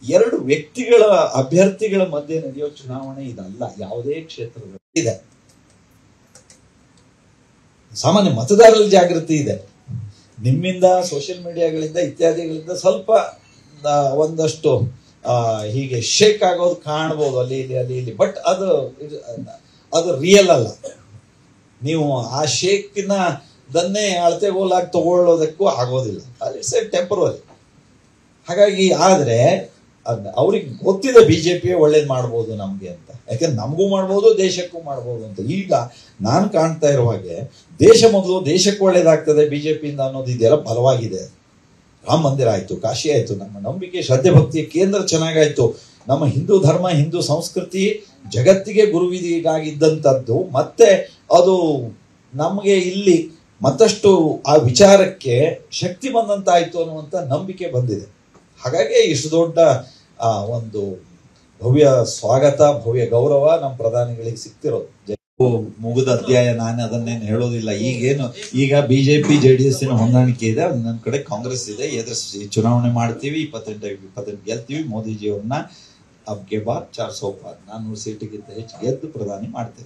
ಎರಡು ವ್ಯಕ್ತಿಗಳ ಅಭ್ಯರ್ಥಿಗಳ ಮಧ್ಯೆ ನಡೆಯೋ ಚುನಾವಣೆ ಇದಲ್ಲ. ಯಾವುದೇ ಕ್ಷೇತ್ರದಲ್ಲಿ ಇದೆ, ಸಾಮಾನ್ಯ ಮತದಾರರ ಜಾಗೃತಿ ಇದೆ. ನಿಮ್ಮಿಂದ, ಸೋಷಿಯಲ್ ಮೀಡಿಯಾಗಳಿಂದ ಇತ್ಯಾದಿಗಳಿಂದ ಸ್ವಲ್ಪ ಒಂದಷ್ಟು ಹೀಗೆ ಶೇಕ್ ಆಗೋದು ಕಾಣ್ಬೋದು ಅಲ್ಲಿ ಇಲ್ಲಿ. ಬಟ್ ಅದು ರಿಯಲ್ ಅಲ್ಲ. ನೀವು ಆ ಶೇಕಿನ ದನ್ನೇ ಅಳತೆಗೋಲಾಗಿ ತಗೊಳ್ಳೋದಕ್ಕೂ ಆಗೋದಿಲ್ಲ. It's a temporary. ಹಾಗಾಗಿ ಆದ್ರೆ ಅವ್ರಿಗೆ ಗೊತ್ತಿದೆ ಬಿಜೆಪಿಯೇ ಒಳ್ಳೇದು ಮಾಡ್ಬೋದು ನಮ್ಗೆ ಅಂತ. ಯಾಕಂದ್ರೆ ನಮಗೂ ಮಾಡ್ಬೋದು, ದೇಶಕ್ಕೂ ಮಾಡ್ಬೋದು ಅಂತ. ಈಗ ನಾನು ಕಾಣ್ತಾ ಇರುವ ಹಾಗೆ ದೇಶ ಮೊದಲು, ದೇಶಕ್ಕೆ ಒಳ್ಳೇದಾಗ್ತದೆ ಬಿಜೆಪಿಯಿಂದ ಅನ್ನೋದು ಇದೆಲ್ಲ ಬಲವಾಗಿದೆ. ರಾಮ ಮಂದಿರ ಆಯ್ತು, ಕಾಶಿ ಆಯ್ತು, ನಮ್ಮ ನಂಬಿಕೆ ಶ್ರದ್ಧೆ ಭಕ್ತಿಯ ಕೇಂದ್ರ ಚೆನ್ನಾಗಾಯ್ತು, ನಮ್ಮ ಹಿಂದೂ ಧರ್ಮ, ಹಿಂದೂ ಸಂಸ್ಕೃತಿ ಜಗತ್ತಿಗೆ ಗುರುವಿಗಾಗಿದ್ದಂಥದ್ದು ಮತ್ತೆ ಅದು ನಮಗೆ ಇಲ್ಲಿ ಮತ್ತಷ್ಟು ಆ ವಿಚಾರಕ್ಕೆ ಶಕ್ತಿ ಬಂದಂತಾಯ್ತು ಅನ್ನುವಂಥ ನಂಬಿಕೆ ಬಂದಿದೆ. ಹಾಗಾಗಿ ಇಷ್ಟು ದೊಡ್ಡ ಒಂದು ಭವ್ಯ ಸ್ವಾಗತ, ಭವ್ಯ ಗೌರವ ನಮ್ಮ ಪ್ರಧಾನಿಗಳಿಗೆ ಸಿಗ್ತಿರೋದು. ಮುಗಿದ ಅಧ್ಯಾಯ, ನಾನು ಅದನ್ನೇನು ಹೇಳೋದಿಲ್ಲ. ಈಗ ಬಿಜೆಪಿ JDS ಹೊಂದಾಣಿಕೆ ಇದೆ, ನನ್ನ ಕಡೆ ಕಾಂಗ್ರೆಸ್ ಇದೆ. ಎದುರಿಸಿ ಚುನಾವಣೆ ಮಾಡ್ತೀವಿ, 28 ಗೆಲ್ತೀವಿ. ಮೋದಿಜಿಯವ್ರನ್ನ ಅಬ್ಗೆ ಬಾರ್ 400 ಪಾರ್ 400 ಸೀಟಿಗಿಂತ ಹೆಚ್ಚು ಗೆದ್ದು ಪ್ರಧಾನಿ ಮಾಡ್ತೇವೆ.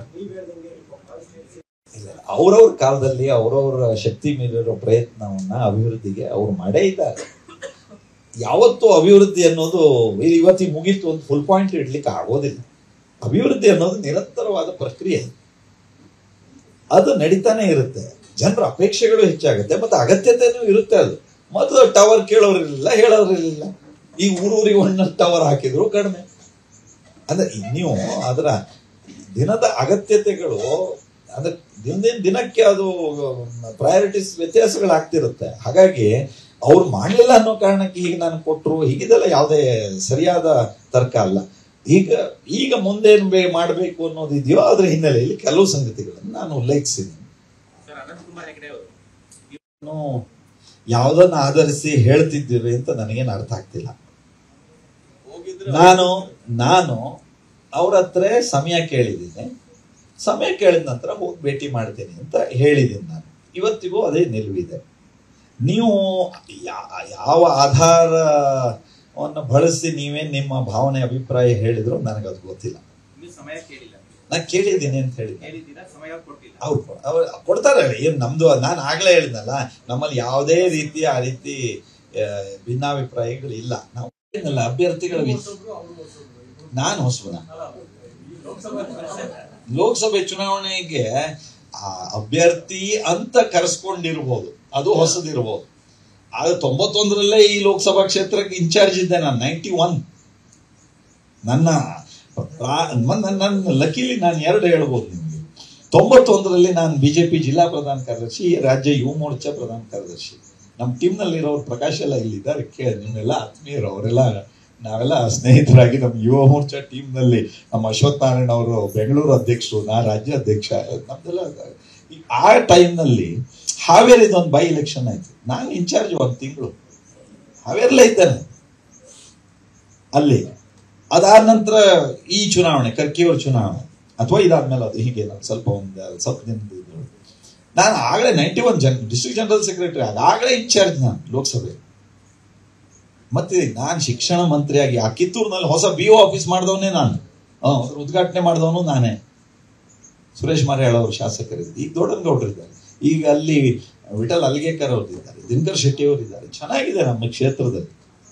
ಇಲ್ಲ, ಅವ್ರವ್ರ ಕಾಲದಲ್ಲಿ ಅವ್ರವ್ರ ಶಕ್ತಿ ಮೀರಿರೋ ಪ್ರಯತ್ನವನ್ನ ಅಭಿವೃದ್ಧಿಗೆ ಅವ್ರು ಮಾಡೇ ಇದ್ದಾರೆ. ಯಾವತ್ತೂ ಅಭಿವೃದ್ಧಿ ಅನ್ನೋದು ಇವತ್ತಿಗೆ ಮುಗೀತು ಒಂದು ಫುಲ್ ಪಾಯಿಂಟ್ ಇಡ್ಲಿಕ್ಕೆ ಆಗೋದಿಲ್ಲ. ಅಭಿವೃದ್ಧಿ ಅನ್ನೋದು ನಿರಂತರವಾದ ಪ್ರಕ್ರಿಯೆ, ಅದು ನಡೀತಾನೆ ಇರುತ್ತೆ. ಜನರ ಅಪೇಕ್ಷೆಗಳು ಹೆಚ್ಚಾಗುತ್ತೆ, ಮತ್ತೆ ಅಗತ್ಯತೆನೂ ಇರುತ್ತೆ. ಅದು ಮೊದಲು ಟವರ್ ಕೇಳೋರಿರ್ಲಿಲ್ಲ, ಹೇಳೋರಿರ್ಲಿಲ್ಲ. ಈಗ ಊರೂರಿಗೆ ಒಂದೊಂದು ಟವರ್ ಹಾಕಿದ್ರು ಕಡಿಮೆ. ಅಂದ್ರೆ ನೀವು ಅದರ ದಿನದ ಅಗತ್ಯತೆಗಳು, ಅಂದ್ರೆ ದಿನಕ್ಕೆ ಅದು ಪ್ರಯಾರಿಟೀಸ್ ವ್ಯತ್ಯಾಸಗಳಾಗ್ತಿರುತ್ತೆ. ಹಾಗಾಗಿ ಅವ್ರು ಮಾಡ್ಲಿಲ್ಲ ಅನ್ನೋ ಕಾರಣಕ್ಕೆ ಈಗ ನಾನು ಕೊಟ್ಟರು ಹೀಗಿದೆಲ್ಲ ಯಾವುದೇ ಸರಿಯಾದ ತರ್ಕ ಅಲ್ಲ. ಈಗ ಮುಂದೇನು ಮಾಡಬೇಕು ಅನ್ನೋದಿದೆಯೋ ಅದ್ರ ಹಿನ್ನೆಲೆಯಲ್ಲಿ ಕೆಲವು ಸಂಗತಿಗಳನ್ನು ನಾನು ಉಲ್ಲೇಖಿಸಿದ್ದೀನಿ. ಯಾವುದನ್ನು ಆಧರಿಸಿ ಹೇಳ್ತಿದ್ದೀರಿ ಅಂತ ನನಗೇನು ಅರ್ಥ ಆಗ್ತಿಲ್ಲ. ನಾನು ಅವ್ರ ಹತ್ರ ಸಮಯ ಕೇಳಿದ್ದೀನಿ. ಸಮಯ ಕೇಳಿದ ನಂತರ ಹೋಗಿ ಭೇಟಿ ಮಾಡ್ತೀನಿ ಅಂತ ಹೇಳಿದ್ದೀನಿ. ನಾನು ಇವತ್ತಿಗೂ ಅದೇ ನಿಲುವಿದೆ. ನೀವು ಯಾವ ಆಧಾರವನ್ನು ಬಳಸಿ ನೀವೇನ್ ನಿಮ್ಮ ಭಾವನೆ ಅಭಿಪ್ರಾಯ ಹೇಳಿದ್ರು ನನಗದು ಗೊತ್ತಿಲ್ಲ. ನಾನು ಕೇಳಿದ್ದೀನಿ ಅಂತ ಹೇಳಿದ್ದೀನಿ. ಅವ್ರು ಕೊಡ್ತಾರೆ. ಏನ್ ನಮ್ದು, ನಾನು ಆಗ್ಲೇ ಹೇಳಿದ್ನಲ್ಲ, ನಮ್ಮಲ್ಲಿ ಯಾವುದೇ ರೀತಿಯ ಆ ರೀತಿ ಭಿನ್ನಾಭಿಪ್ರಾಯಗಳು ಇಲ್ಲ. ನಾವು ಅಭ್ಯರ್ಥಿಗಳ ನಾನು ಹೊಸಬನ ಲೋಕಸಭೆ ಚುನಾವಣೆಗೆ ಅಭ್ಯರ್ಥಿ ಅಂತ ಕರೆಸ್ಕೊಂಡಿರ್ಬೋದು, ಅದು ಹೊಸದಿರ್ಬೋದು. ಆದ್ರೆ 91ರಲ್ಲೇ ಈ ಲೋಕಸಭಾ ಕ್ಷೇತ್ರಕ್ಕೆ ಇನ್ಚಾರ್ಜ್ ಇದ್ದೆ ನಾನು. 91 ನನ್ನ ಲಕಿಲಿ ನಾನು 2 ಹೇಳ್ಬೋದು ನಿಮ್ಗೆ. 91ರಲ್ಲಿ ನಾನು ಬಿಜೆಪಿ ಜಿಲ್ಲಾ ಪ್ರಧಾನ ಕಾರ್ಯದರ್ಶಿ, ರಾಜ್ಯ ಯುವ ಮೋರ್ಚಾ ಪ್ರಧಾನ ಕಾರ್ಯದರ್ಶಿ. ನಮ್ಮ ಟೀಮ್ ನಲ್ಲಿರೋರು ಪ್ರಕಾಶ್ ಎಲ್ಲ ಇಲ್ಲಿದ್ದಾರೆ, ನಿಮ್ಮೆಲ್ಲ ಆತ್ಮೀಯರು, ಅವರೆಲ್ಲ ನಾವೆಲ್ಲ ಸ್ನೇಹಿತರಾಗಿ ನಮ್ಮ ಯುವ ಮೋರ್ಚಾ ಟೀಮ್ ನಲ್ಲಿ ನಮ್ಮ ಅಶ್ವಥ್ ನಾರಾಯಣ ಅವರು ಬೆಂಗಳೂರು ಅಧ್ಯಕ್ಷರು, ನಾ ರಾಜ್ಯ ಅಧ್ಯಕ್ಷ. ನಮ್ದೆಲ್ಲ ಆ ಟೈಮ್ ನಲ್ಲಿ ಹಾವೇರಿದೊಂದು ಬೈ ಎಲೆಕ್ಷನ್ ಆಯ್ತು. ನಾನು ಇನ್ಚಾರ್ಜ್ 1 ತಿಂಗಳು ಹಾವೇರಲ್ಲೇ ಇದ್ದೇನೆ ಅಲ್ಲಿ. ಅದಾದ ನಂತರ ಈ ಚುನಾವಣೆ, ಕರ್ಕಿಯವ್ರ ಚುನಾವಣೆ, ಅಥವಾ ಇದಾದ್ಮೇಲೆ ಅದು ಹೀಗೆ ಸ್ವಲ್ಪ ದಿನದ ನಾನು ಆಗಲೇ 91 ಡಿಸ್ಟ್ರಿಕ್ಟ್ ಜನರಲ್ ಸೆಕ್ರೆಟರಿ ಆಗಲೇ ಇನ್ಚಾರ್ಜ್ ನಾನು ಲೋಕಸಭೆ. ಮತ್ತೆ ನಾನು ಶಿಕ್ಷಣ ಮಂತ್ರಿಯಾಗಿ ಆ ಕಿತ್ತೂರಿನಲ್ಲಿ ಹೊಸ BO ಆಫೀಸ್ ಮಾಡಿದವನೇ ನಾನು, ಉದ್ಘಾಟನೆ ಮಾಡಿದವನು ನಾನೇ. ಸುರೇಶ್ ಮರ್ಯಾಳ್ ಅವರು ಶಾಸಕರಿದ್ದಾರೆ, ಈಗ ದೊಡ್ಡನಗೌಡರಿದ್ದಾರೆ, ಈಗ ಅಲ್ಲಿ ವಿಠಲ್ ಅಲ್ಗೇಕರ್ ಅವರಿದ್ದಾರೆ, ದಿನಕರ್ ಶೆಟ್ಟಿ ಅವರಿದ್ದಾರೆ. ಚೆನ್ನಾಗಿದೆ ನಮ್ಮ ಕ್ಷೇತ್ರದಲ್ಲಿ.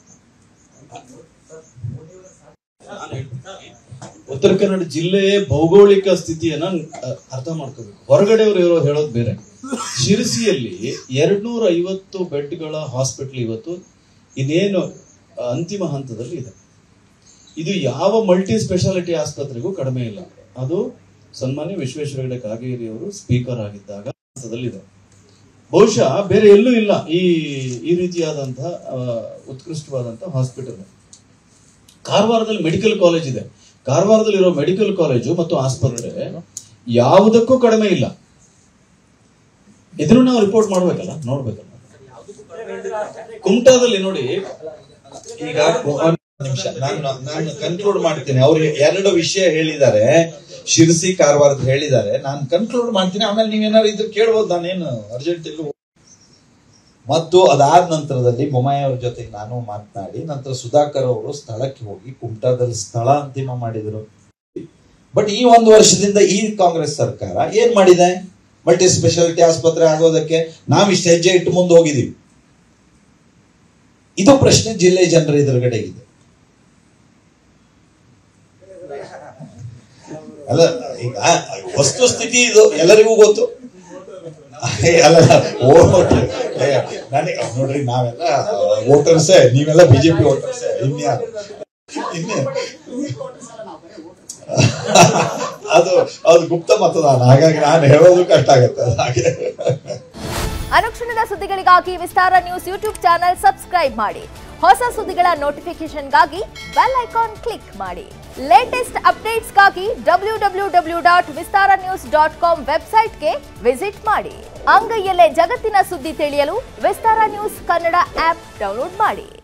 ಉತ್ತರ ಕನ್ನಡ ಜಿಲ್ಲೆಯ ಭೌಗೋಳಿಕ ಸ್ಥಿತಿಯನ್ನ ಅರ್ಥ ಮಾಡ್ಕೋಬೇಕು. ಹೊರಗಡೆಯವರು ಹೇಳೋದು ಬೇರೆ. ಶಿರಸಿಯಲ್ಲಿ 250 ಬೆಡ್ಗಳ ಹಾಸ್ಪಿಟಲ್ ಇವತ್ತು ಇನ್ನೇನು ಅಂತಿಮ ಹಂತದಲ್ಲಿ ಇದೆ. ಇದು ಯಾವ ಮಲ್ಟಿ ಸ್ಪೆಷಾಲಿಟಿ ಆಸ್ಪತ್ರೆಗೂ ಕಡಿಮೆ ಇಲ್ಲ. ಅದು ಸನ್ಮಾನ್ಯ ವಿಶ್ವೇಶ್ವರ ಹೆಗಡೆ ಕಾಗೇರಿ ಅವರು ಸ್ಪೀಕರ್ ಆಗಿದ್ದಾಗ ಹಂತದಲ್ಲಿದೆ. ಬಹುಶಃ ಬೇರೆ ಎಲ್ಲೂ ಇಲ್ಲ ಈ ರೀತಿಯಾದಂತಹ ಉತ್ಕೃಷ್ಟವಾದಂತಹ ಹಾಸ್ಪಿಟಲ್. ಕಾರವಾರದಲ್ಲಿ ಮೆಡಿಕಲ್ ಕಾಲೇಜ್ ಇದೆ. ಕಾರವಾರದಲ್ಲಿರೋ ಮೆಡಿಕಲ್ ಕಾಲೇಜು ಮತ್ತು ಆಸ್ಪತ್ರೆ ಯಾವುದಕ್ಕೂ ಕಡಿಮೆ ಇಲ್ಲ. ಇದನ್ನು ನಾವು ರಿಪೋರ್ಟ್ ಮಾಡ್ಬೇಕಲ್ಲ, ನೋಡ್ಬೇಕಲ್ಲ. ಕುಮಟಾದಲ್ಲಿ ನೋಡಿ, ಈಗ ನಿಮಿಷ ನಾನು ಕನ್ಕ್ಲೂಡ್ ಮಾಡ್ತೀನಿ. ಅವ್ರು 2 ವಿಷಯ ಹೇಳಿದ್ದಾರೆ, ಶಿರಸಿ ಕಾರವಾರದ ಹೇಳಿದ್ದಾರೆ. ನಾನು ಕನ್ಕ್ಲೂಡ್ ಮಾಡ್ತೀನಿ, ಆಮೇಲೆ ನೀವೇನಾದ್ರು ಇದ್ರ ಕೇಳ್ಬೋದು. ನಾನೇನು ಅರ್ಜೆಂಟ್ ಎಲ್ಲೂ ಮತ್ತು ಅದಾದ ನಂತರದಲ್ಲಿ ಬೊಮ್ಮಾಯಿ ಅವ್ರ ಜೊತೆಗೆ ನಾನು ಮಾತನಾಡಿ ನಂತರ ಸುಧಾಕರ್ ಅವರು ಸ್ಥಳಕ್ಕೆ ಹೋಗಿ ಕುಮಟಾದಲ್ಲಿ ಸ್ಥಳ ಅಂತಿಮ ಮಾಡಿದರು. ಬಟ್ ಈ 1 ವರ್ಷದಿಂದ ಈ ಕಾಂಗ್ರೆಸ್ ಸರ್ಕಾರ ಏನ್ ಮಾಡಿದೆ? ಮಲ್ಟಿ ಸ್ಪೆಷಾಲಿಟಿ ಆಸ್ಪತ್ರೆ ಆಗೋದಕ್ಕೆ ನಾವಿಷ್ಟು ಹೆಜ್ಜೆ ಇಟ್ಟು ಮುಂದೆ ಹೋಗಿದೀವಿ. ಇದು ಪ್ರಶ್ನೆ ಜಿಲ್ಲೆ ಜನರ ಎದುರುಗಡೆ ಇದೆ. ಅಲ್ಲ, ಈಗ ವಸ್ತುಸ್ಥಿತಿ ಇದು ಎಲ್ಲರಿಗೂ ಗೊತ್ತು. ಅಲ್ಲ, ನನಗೆ ನೋಡ್ರಿ, ನಾವೆಲ್ಲ ವೋಟರ್ಸೇ, ನೀವೆಲ್ಲ ಬಿಜೆಪಿ ವೋಟರ್ಸೇ, ಇನ್ಯಾರು ಅದು ಗುಪ್ತ ಮತದಾನ, ಹಾಗಾಗಿ ನಾನು ಹೇಳೋದು ಕಷ್ಟ ಆಗುತ್ತೆ. ಹಾಗೆ ಅನುಕ್ಷಣದ ಸುದ್ದಿಗಳಿಗಾಗಿ Vistara news YouTube channel subscribe ಮಾಡಿ. ಹೊಸ ಸುದ್ದಿಗಳ ನೋಟಿಫಿಕೇಶನ್ಗಾಗಿ ಬೆಲ್ ಐಕಾನ್ ಕ್ಲಿಕ್ ಮಾಡಿ. ಲೇಟೆಸ್ಟ್ ಅಪ್ಡೇಟ್ಸ್ಗಾಗಿ www.vistaranews.com ವೆಬ್ಸೈಟ್ಗೆ ವಿಸಿಟ್ ಮಾಡಿ. ಅಂಗೈಯಲ್ಲೇ ಜಗತ್ತಿನ ಸುದ್ದಿ ತಿಳಿಯಲು Vistara news Kannada app download ಮಾಡಿ.